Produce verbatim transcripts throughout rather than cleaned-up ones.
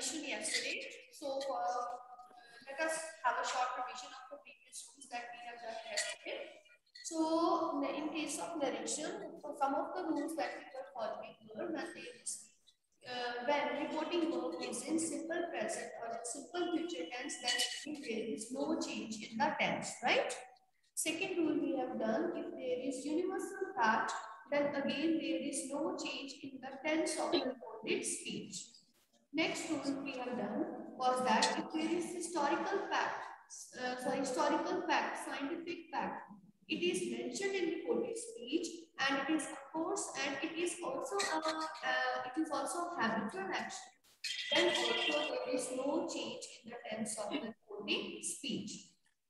addition yesterday. So for, uh, let us have a short revision of the previous rules that we have done yesterday. So in case of narration, so some of the rules that we were following were when there is uh, when reporting verb is in simple present or in simple future tense, then there is no change in the tense, right? Second rule we have done, if there is universal fact, then again there is no change in the tense of the reported speech. Next rule we have done was that if there is historical fact, uh, sorry, historical fact, scientific fact, it is mentioned in reported speech, and it is of course, and it is also a, uh, it is also habitual action. Then also there is no change in the tense of the reporting speech.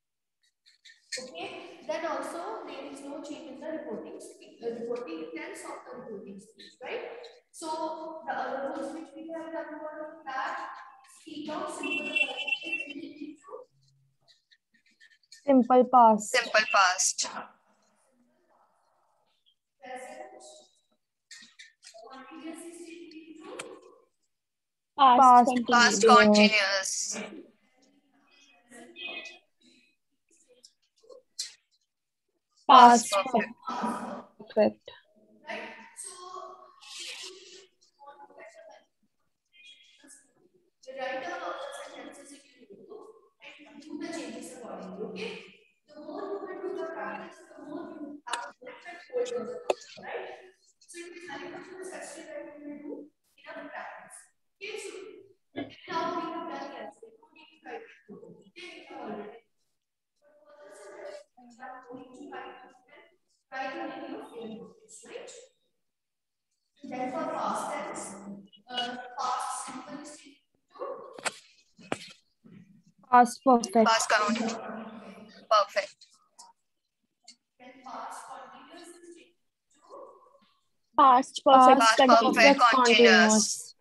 Okay. Then also there is no change in the reporting speech, uh, reporting tense of the reporting speech, right? So the other rules which we have done were that speak out simple present Simple past. Simple past. present continuous into Past. Past continuous. Past Past perfect. perfect. right? So the writer of the sentences if you do and do the changes accordingly. Okay. The more you will do the practice, the more you have a better hold on the things, right? So it is very much necessary that you will do in a practice. Okay, so now we have done yesterday. No need to write it. Okay, we have already. But for the sentence, you are going to write it. Write it in your field notes, right? Then for past tense, uh, past simple is to Past perfect. Past count. Perfect. then past continuous is to Past perfect. Past Continuous. perfect continuous.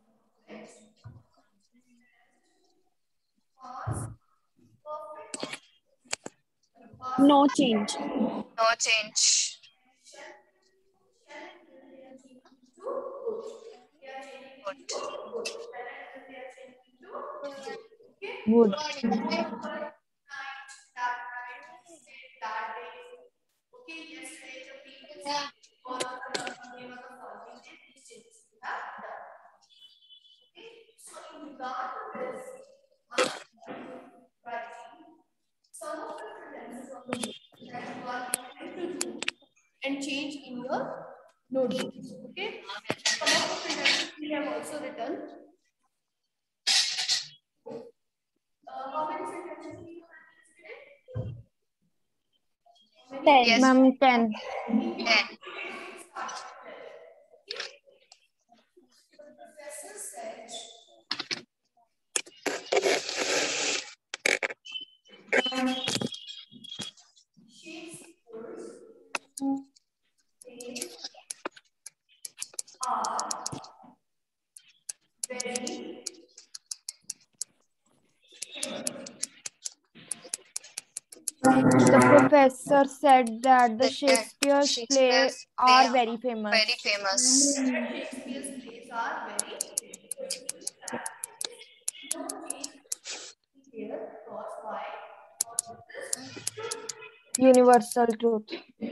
past perfect. Past No change. No change. Would. Some of the sentences of the book that you are going to do and change in your notebooks. Okay. Some of the sentences we have also written. Uh, how many sentences we have written today? Ten. Yes. Ma'am, ten. Ten. The professor said, Shakespeare's plays are very The professor said that the That Shakespeare's plays Shakespeare's are play very famous. very famous. Shakespeare's plays are very no change here because why? Universal truth.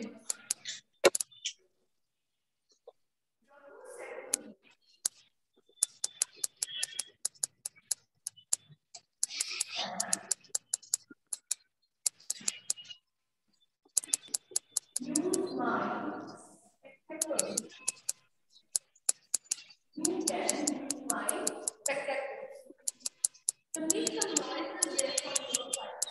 Use my spectacles. You can use my spectacles. To make the noise is there for your side.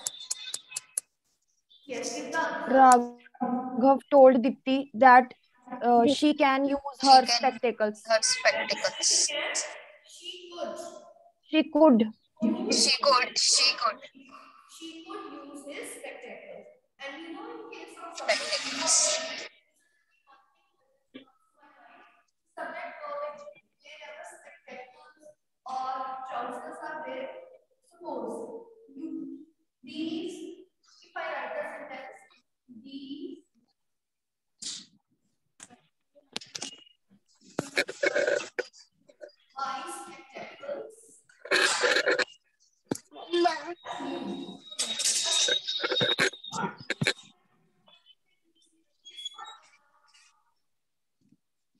Yes, give the answer. Raghav told Dipti that uh, she can use She her can spectacles. her spectacles. Can she could She could. use She could. She could. she could use his spectacles. And you know, in case of subject Spectacles. subject verb wherever spectacles or trousers are there, suppose you, these, if I write the sentence, these my spectacles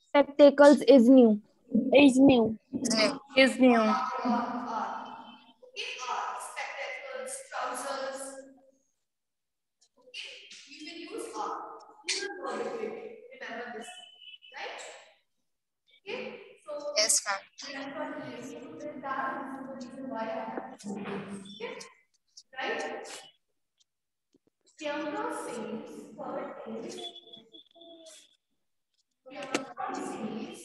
Spectacles is new. Is new. Is new. Is new. Are, are. Okay, are. Spectacles, trousers. Okay, we will use are. This is moderated. Remember this. Right? Okay, so Yes, ma'am. we are not related with that. This is the reason why I have to do this. Okay, right? Priyanka says, third is Priyanka says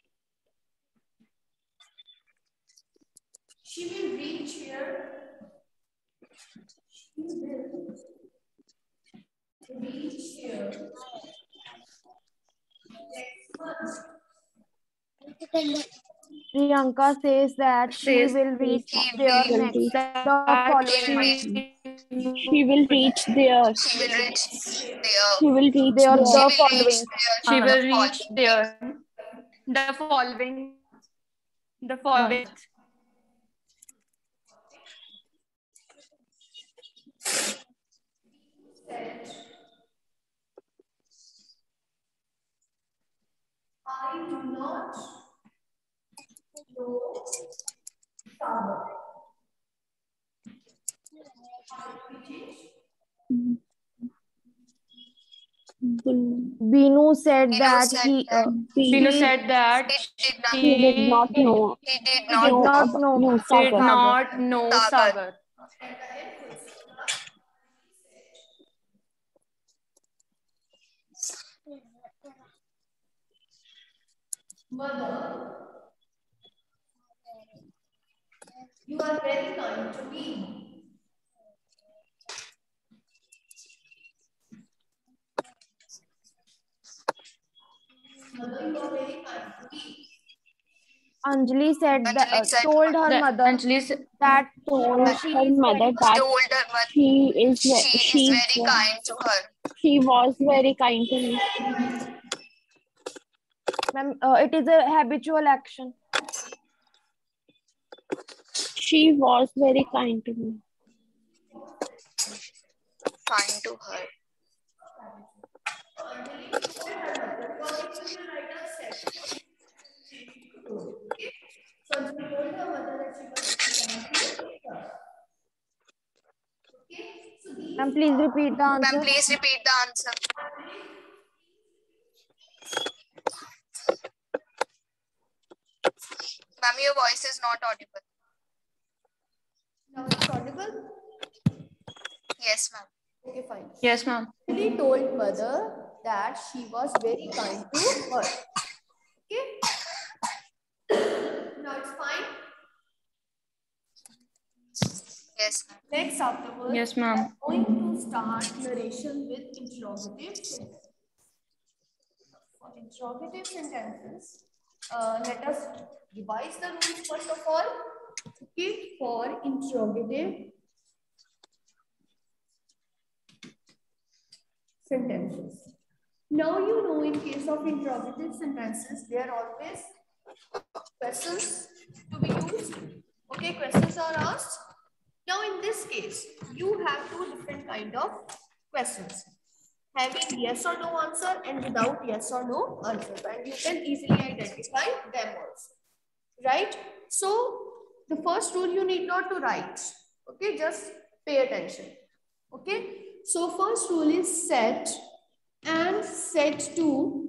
she will reach here. She will reach here next month. Priyanka says that she Says will reach he there will next reach- the that following she month. She will reach there. She will reach there. She will reach There there. She the will reach following. there. she the will reach following there the following the following month. Said, I do not know Sagar. Binu said Binu that said he that uh, Binu he said that he did not, He did not know. he did did not not know know No, did Sagar. not know Sagar. Sagar. Mother, you are very kind to me. Mother, you are very kind to me. Anjali said that Anjali uh, said told her The- mother Anjali said, that Told she her is mother very that told her mother she is ve- she she is very kind to her. she was very kind to me. Ma'am, uh, it is a habitual action. She was very kind to me. Kind to her. Anjali told her mother, because if you will write a set, okay? So Anjali told her mother that she was very kind to her. Okay? So these Ma'am, please repeat the Ma'am, answer. please repeat the answer. Ma'am, your voice is not audible. now it's audible. Yes, ma'am. Okay, fine. yes, ma'am. Anjali told mother that she was very kind to her. Okay? Now it's fine. Yes, ma'am. Next afterwards, Yes, ma'am. we are going to start narration with interrogative sentences. For interrogative sentences, uh, let us revise the rules first of all. Okay, for interrogative sentences. Now you know in case of interrogative sentences, there are always questions to be used. Okay, questions are asked. Now in this case, you have two different kind of questions. Having yes or no answer and without yes or no answer. And you can easily identify them also. Right? So the first rule you need not to write. Okay, just pay attention. Okay, so first rule is set and set to.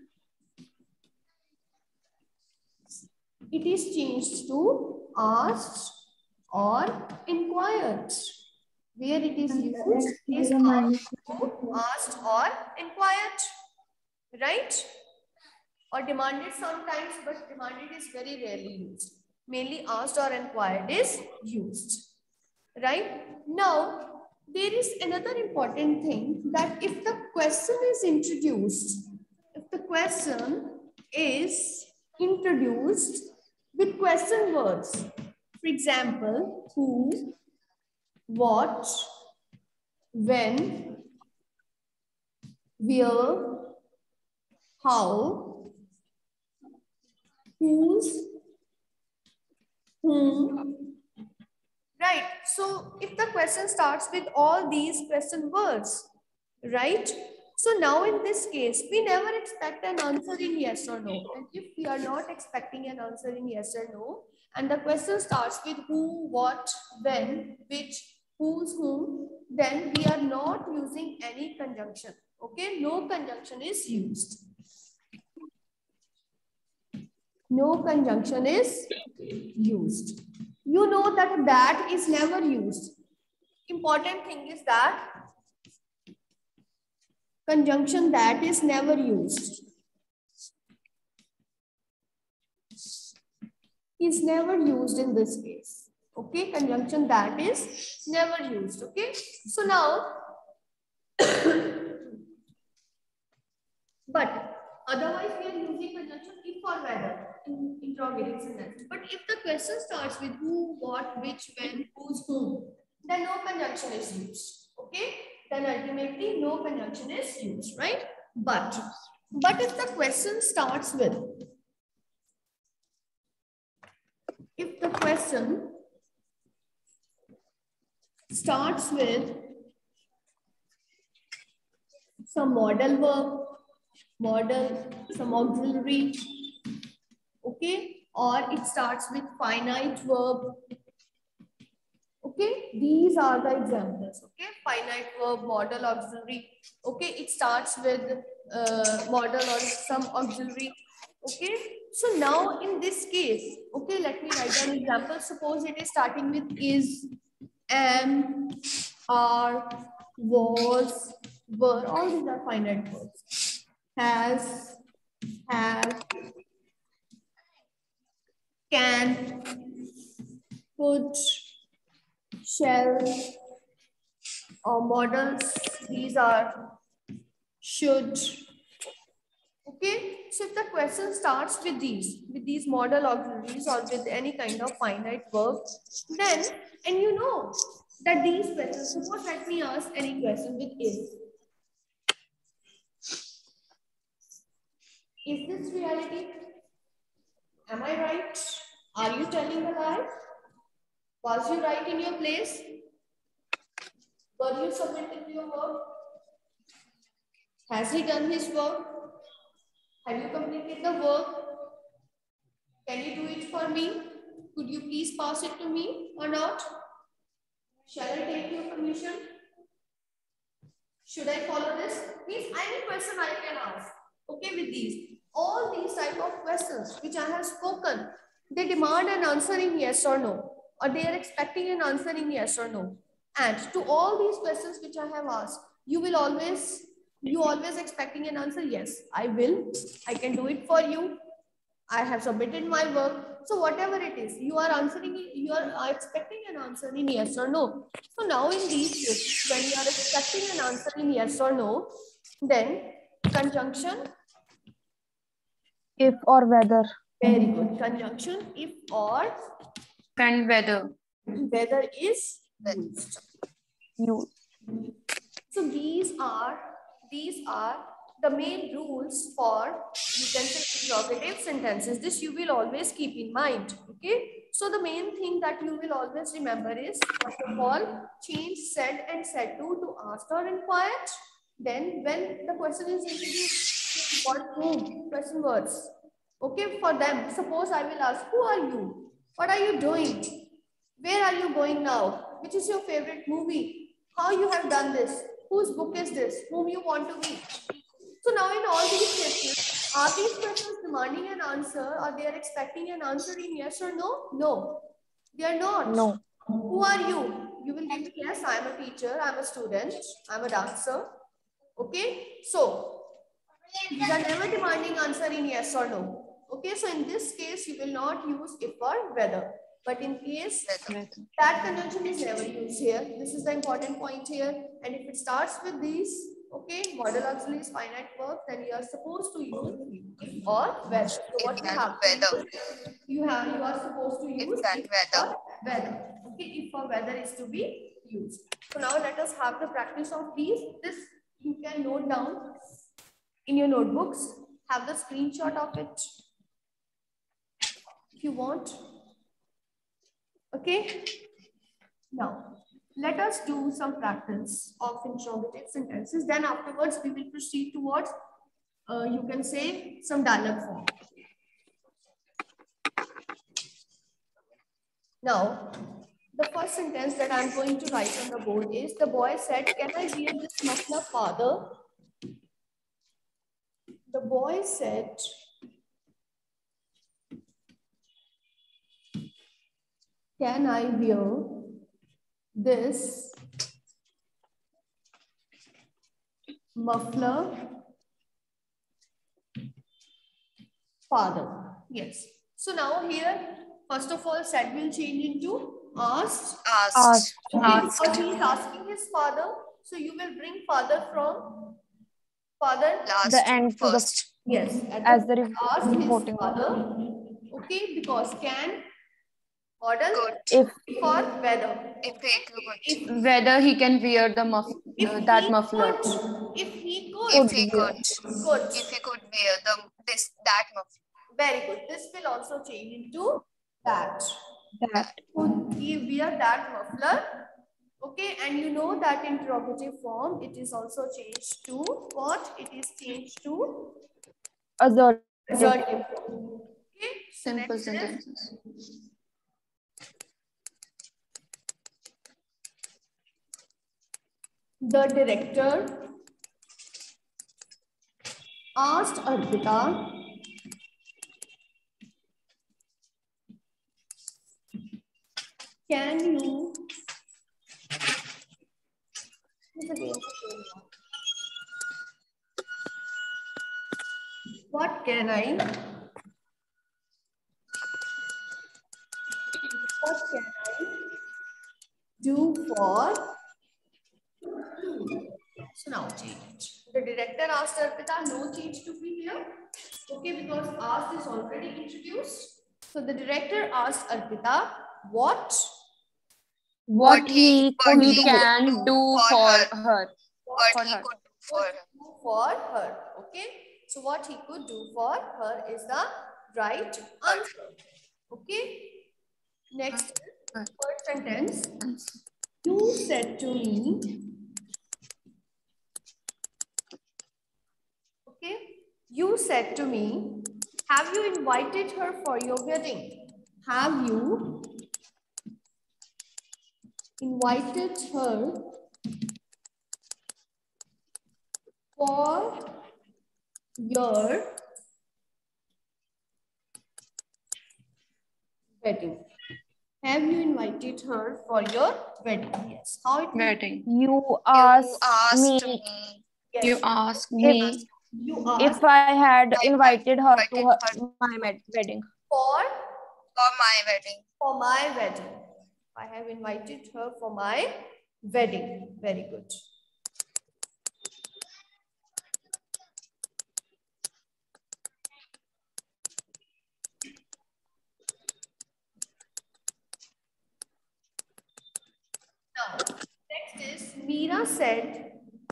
It is changed to asked or inquired. Where it is used is asked, asked or inquired. Right? Or demanded sometimes, but demanded is very rarely used. Mainly asked or inquired is used. Right? Now, there is another important thing that if the question is introduced, if the question is introduced with question words, for example, who, what, when, where, how, whose, whom. Right. So if the question starts with all these question words, right? So now in this case, we never expect an answer in yes or no. And if we are not expecting an answer in yes or no, and the question starts with who, what, when, which, whose, whom, then we are not using any conjunction. Okay, no conjunction is used. No conjunction is used. You know that that is never used. Important thing is that conjunction that is never used. Is never used in this case. Okay, conjunction that is never used. Okay, so now, but otherwise we are using conjunction if or whether in interrogative sentence. But if the question starts with who, what, which, when, whose, whom, then no conjunction is used. Okay, then ultimately no conjunction is used, right? But, but if the question starts with, if the question starts with some modal verb, modal, some auxiliary, okay, or it starts with finite verb. Okay, these are the examples. Okay, finite verb, modal, auxiliary. Okay, it starts with uh, modal or some auxiliary. Okay, so now in this case, okay, let me write down example. Suppose it is starting with is, am, are, was, were. All these are finite verbs. Has, have, can, could, shall, or models. These are should. Okay, so if the question starts with these, with these modal auxiliaries or with any kind of finite verb, then, and you know that these questions, suppose let me ask any question with is. Is this reality? Am I right? Are you telling a lie? Was you right in your place? Were you submitting your work? Has he done his work? Have you completed the work? Can you do it for me? Could you please pass it to me or not? Shall I take your permission? Should I follow this? Means any question I can ask. Okay, with these. All these type of questions which I have spoken, they demand an answer in yes or no. Or they are expecting an answer in yes or no. And to all these questions which I have asked, you will always, you always expecting an answer. Yes, I will. I can do it for you. I have submitted my work. So whatever it is, you are answering, you are expecting an answer in yes or no. So now in these cases, when you are expecting an answer in yes or no, then conjunction. If or whether. Very good. Conjunction if or And whether. whether is used. You. So these are, these are the main rules for, you can say, interrogative sentences. This you will always keep in mind. Okay. So the main thing that you will always remember is, first of all, change said and said to to asked or inquired. Then when the question is introduced, what whom? Question words. Okay, for them, suppose I will ask, who are you? What are you doing? Where are you going now? Which is your favorite movie? How you have done this? Whose book is this? Whom you want to meet? So now in all these cases, are these questions demanding an answer or they are expecting an answer in yes or no? No, they are not. No. Who are you? You will give yes, I am a teacher, I am a student, I am a dancer. Okay, so these are never demanding answer in yes or no. Okay, so in this case, you will not use if or whether. But in case that conjunction is never used here, this is the important point here. And if it starts with these, okay, modal auxiliaries, finite verb, then you are supposed to use if or whether. So what If you and have to whether. use, you have, you are supposed to use If and if whether. or whether. Okay, if or whether is to be used. So now let us have the practice of these. This you can note down in your notebooks. Have the screenshot of it if you want. Okay. Now, let us do some practice of interrogative sentences. Then afterwards, we will proceed towards, uh, you can say, some dialogue form. Now, the first sentence that I'm going to write on the board is, the boy said, can I wear this muffler, father? The boy said, can I wear this muffler, father? Yes. So now here, first of all, said will change into asked. Asked. Asked. Okay, Asked. because he is asking his father, so you will bring father from father. Last The to end to the first. Yes, at as the the re- asked his reporting. father. Okay, because can model Good. If for whether. If he could. If, Whether he can wear the muff if uh, that he muffler. could, if he could, If could he wear. could. could. If he could wear the this that muffler. Very good. This will also change into that. that Could he wear that muffler? Okay, and you know that interrogative form, it is also changed to what? It is changed to assertive. assertive form. Okay, so Simple next is, sentences. the director asked Arpita, can you what can I what can I do for you? So now change. The director asked Arpita, no change to be here. Okay, because asked is already introduced. So the director asked Arpita, what? What he what could He he do. can could do for for her. her. What For he her. could do for Could her. do for her. Okay. So what he could do for her is the right answer. Okay. Next, Her. third sentence. You said to me. Okay. You said to me, have you invited her for your wedding? Have you invited her for your wedding? Have you invited her for your wedding? Yes. How it will Wedding. You You asked asked me me. yes. You ask if me You if asked I had I invited her to invited her, her my med- wedding. for for my wedding. for my wedding. I have invited her for my wedding. Very good. Now, next is Meera said,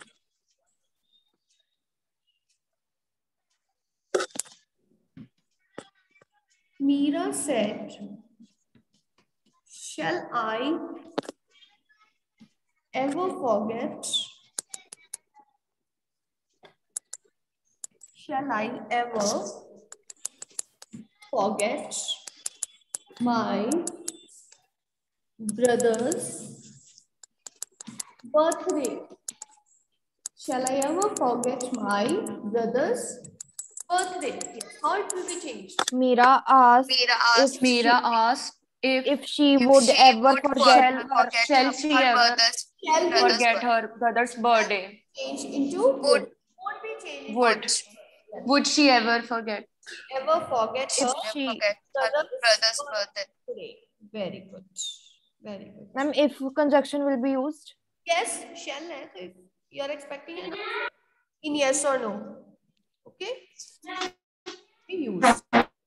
Meera said, shall I ever forget? Shall I ever forget my brother's birthday? Shall I ever forget my brother's birthday? Yes. How it will be changed? Meera asked Meera if asked she, Meera asked if if she if would she ever would forget shall, her forget shall her, she her ever brother's, Shall be brother's forget birthday. her brother's birthday. changed into Would. would. Would be changed Would. into yes. Would she ever forget? Ever forget her if Never she forget her brother's brother's birthday. birthday? Very good. Very good. ma'am, if conjunction will be used. Yes, shall hai. So if you are expecting an answer in yes or no. Okay. Be used.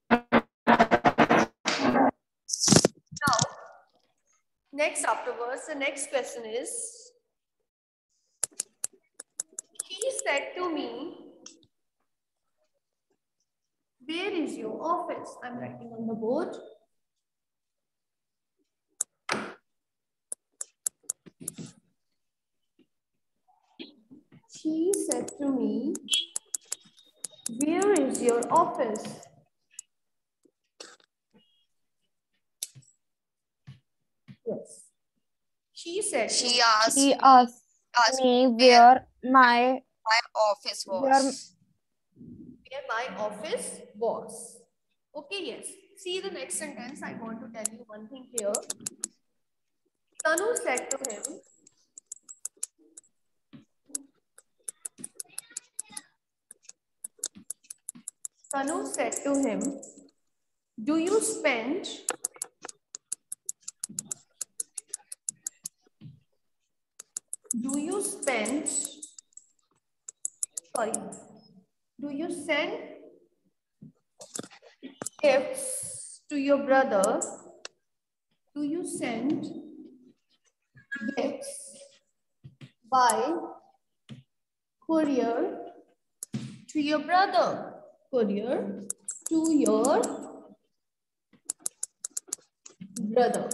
Now, next afterwards, the next question is, he said to me, where is your office? I'm writing on the board. to me, where is your office? Yes. She said to She me, asked She me, asked asked me where where my my office where was. where my office was. Okay, yes. See the next sentence. I want to tell you one thing here. Tanu said to him, Tanu said to him, do you spend do you spend sorry do you send gifts to your brother? Do you send gifts by courier to your brother? Courier to your brother.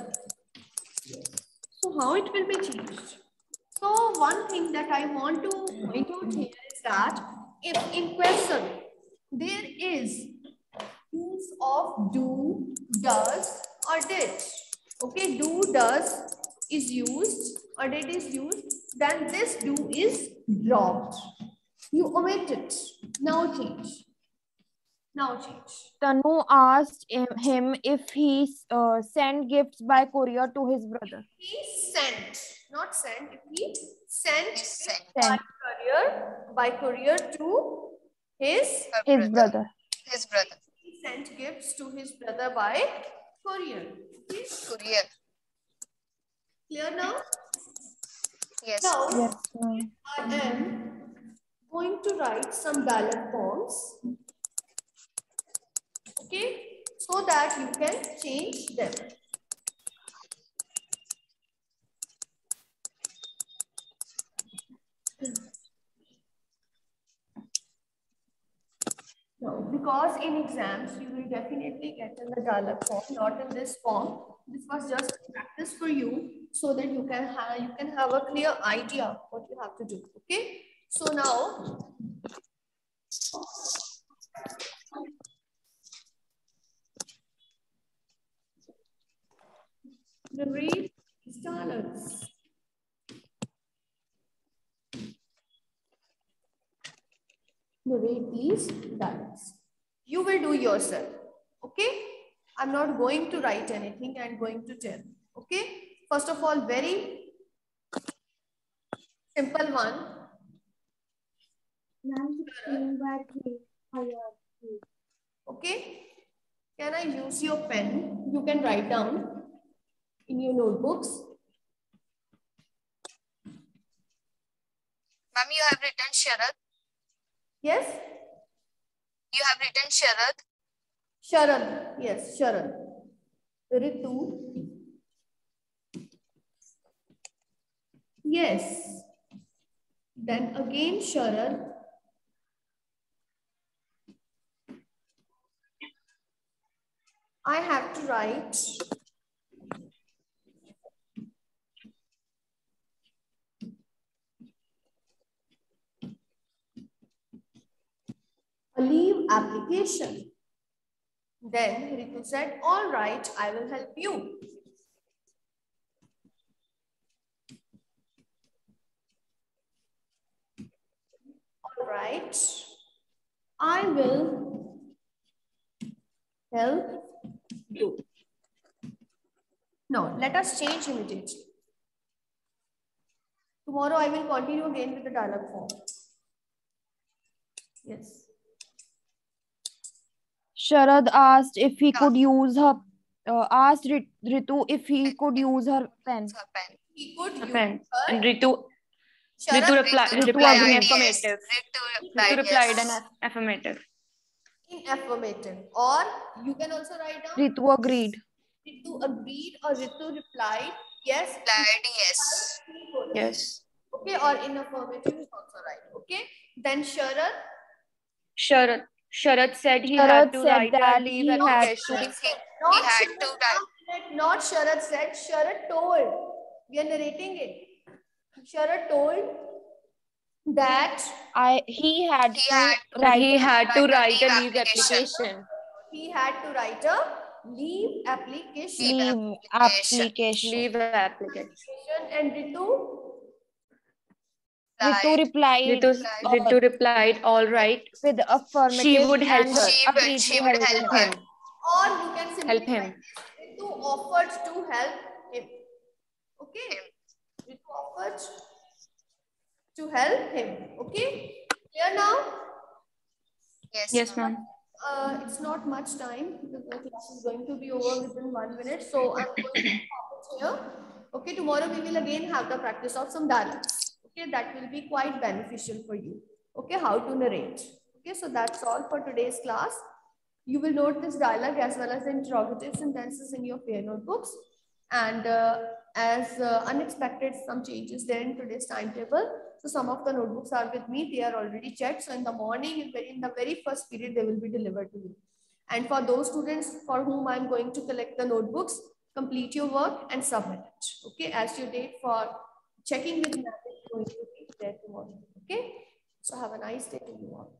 So how it will be changed? So one thing that I want to point out here is that if in question there is use of do, does or did. Okay, do, does is used or did is used, then this do is dropped. You omit it. Now change. Now change. Tanu asked him, him if he uh, sent gifts by courier to his brother. He sent, not sent. If he sent, He sent by Sent courier, by courier to his, her his brother. brother. His brother. he sent gifts to his brother by courier. Okay. Courier. Clear now? Yes. Now, Yes. ma'am. I am going to write some dialect forms. Okay, so that you can change them. No, because in exams you will definitely get in the dialect form, not in this form. This was just practice for you so that you can have you can have a clear idea what you have to do. Okay, so now narrate these dialects. Narrate these dialects. You will do yourself. Okay, I'm not going to write anything and going to tell. Okay, first of all, very simple one. Okay, can I use your pen? You can write down in your notebooks. Ma'am, you have written Sharad. Yes, You have written Sharad. Sharad. Yes, Sharad. Ritu. Yes. Then again Sharad. I have to write a leave application. Then Ritu said, all right, I will help you. All right, I will help you. Now, let us change immediately. Tomorrow, I will continue again with the dialogue form. Yes. Sharad asked if he could use her, uh, asked Rit- Ritu if he could use her pen. Her pen. He could use Pen. her. And Ritu, Sharad, Ritu, reply, Ritu replied in agreed. yes. affirmative. Ritu Ritu replied replied in yes. aff- affirmative. in affirmative. Or you can also write down Ritu agreed. Ritu agreed or Ritu replied yes. Replied yes. He could. Yes. Okay, or in affirmative is also right. Okay. Then Sharad. Sharad. Sharad said he Sharad had to said write that a leave he had application. He, he Not had Sharad, to write. not Sharad said, Sharad told. We are narrating it. Sharad told that I he had He to had write He a- had to write a write a leave leave application. application. he had to write a leave application. Leave leave application. application. Leave application. And Ritu, Ritu Right. replied Ritu, uh, Ritu replied, all right. with affirmative She would help and her. She would, agreed she to would help help him. her. or you can simply Help him. write Ritu offered to help him. Okay. Ritu offered to help him. Okay. Clear now? Yes, Yes, ma'am. ma'am. Uh, it's not much time because the class is going to be over within one minute. So I'm going to stop it here. Okay, tomorrow we will again have the practice of some dialogues. Okay, that will be quite beneficial for you. Okay, how to narrate. Okay, so that's all for today's class. You will note this dialogue as well as the interrogative sentences in your pair notebooks. And uh, as uh, unexpected, some changes there in today's timetable. So some of the notebooks are with me. They are already checked. So in the morning, in the very first period, they will be delivered to you. And for those students for whom I'm going to collect the notebooks, complete your work and submit it. Okay, as your date for checking with me is going to be there tomorrow. Okay, so have a nice day to you all.